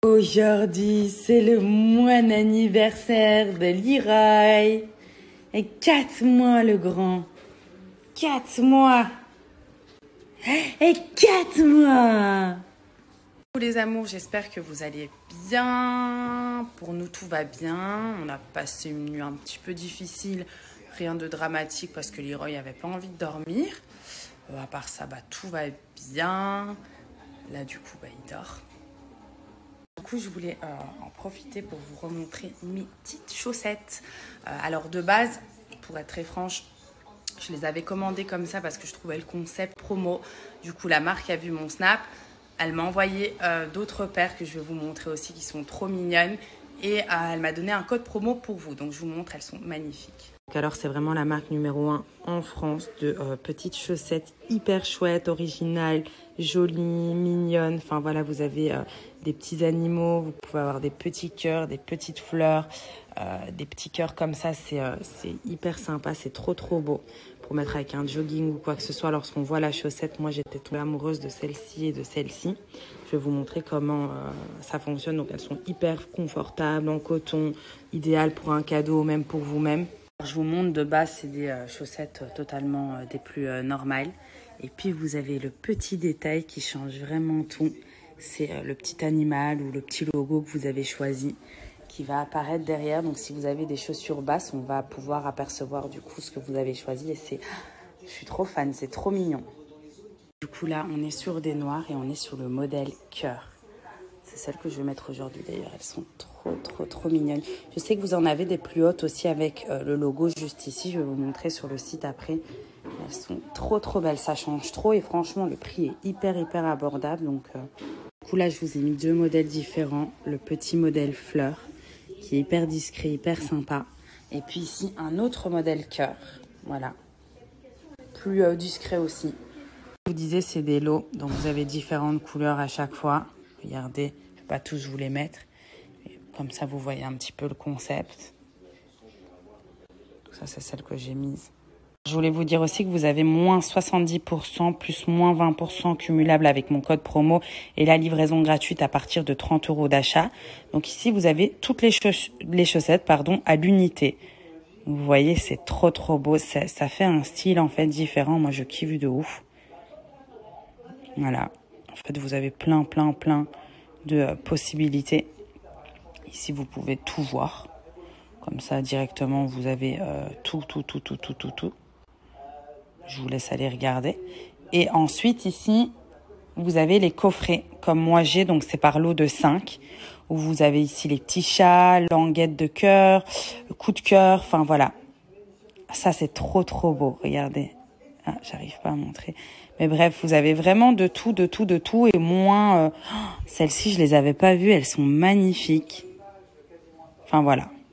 Aujourd'hui, c'est le mois d'anniversaire de Leroy. Et 4 mois, le grand. 4 mois. Et 4 mois. Les amours, j'espère que vous allez bien. Pour nous, tout va bien. On a passé une nuit un petit peu difficile. Rien de dramatique parce que Leroy n'avait pas envie de dormir. À part ça, tout va bien. Là, du coup, il dort. Du coup, je voulais en profiter pour vous remontrer mes petites chaussettes. Alors, de base, pour être très franche, je les avais commandées comme ça parce que je trouvais le concept promo. Du coup, la marque a vu mon snap. Elle m'a envoyé d'autres paires que je vais vous montrer aussi qui sont trop mignonnes. Et elle m'a donné un code promo pour vous. Donc, je vous montre, elles sont magnifiques. Alors, c'est vraiment la marque numéro 1 en France de petites chaussettes hyper chouettes, originales, jolies, mignonnes. Enfin, voilà, vous avez des petits animaux, vous pouvez avoir des petits cœurs, des petites fleurs, des petits cœurs comme ça. C'est hyper sympa, c'est trop beau pour mettre avec un jogging ou quoi que ce soit. Lorsqu'on voit la chaussette, moi, j'étais tombée amoureuse de celle-ci et de celle-ci. Je vais vous montrer comment ça fonctionne. Donc, elles sont hyper confortables, en coton, idéales pour un cadeau, même pour vous-même. Je vous montre de base, c'est des chaussettes totalement des plus normales. Et puis, vous avez le petit détail qui change vraiment tout. C'est le petit animal ou le petit logo que vous avez choisi qui va apparaître derrière. Donc, si vous avez des chaussures basses, on va pouvoir apercevoir du coup ce que vous avez choisi. Et je suis trop fan, c'est trop mignon. Du coup, là, on est sur des noirs et on est sur le modèle cœur. C'est celle que je vais mettre aujourd'hui d'ailleurs. Elles sont trop mignonnes. Je sais que vous en avez des plus hautes aussi avec le logo juste ici. Je vais vous montrer sur le site après. Elles sont trop belles. Ça change trop et franchement, le prix est hyper abordable. Donc, du coup, là, je vous ai mis 2 modèles différents. Le petit modèle fleur qui est hyper discret, hyper sympa. Et puis ici, un autre modèle cœur. Voilà. Plus discret aussi. Je vous disais, c'est des lots. Donc, vous avez différentes couleurs à chaque fois. Regardez, je ne vais pas tous vous les mettre. Et comme ça, vous voyez un petit peu le concept. Ça, c'est celle que j'ai mise. Je voulais vous dire aussi que vous avez moins 70% plus moins 20% cumulable avec mon code promo et la livraison gratuite à partir de 30 € d'achat. Donc ici, vous avez toutes les chaussettes à l'unité. Vous voyez, c'est trop beau. Ça fait un style en fait différent. Moi, je kiffe de ouf. Voilà. En fait, vous avez plein de possibilités. Ici, vous pouvez tout voir. Comme ça, directement, vous avez tout. Je vous laisse aller regarder. Et ensuite, ici, vous avez les coffrets, comme moi j'ai. Donc, c'est par lot de 5. Où vous avez ici les petits chats, languettes de cœur, coup de cœur. Enfin, voilà. Ça, c'est trop beau. Regardez. Ah, j'arrive pas à montrer. Mais bref, vous avez vraiment de tout. Et moins... Celles-ci, je les avais pas vues. Elles sont magnifiques. Enfin, voilà.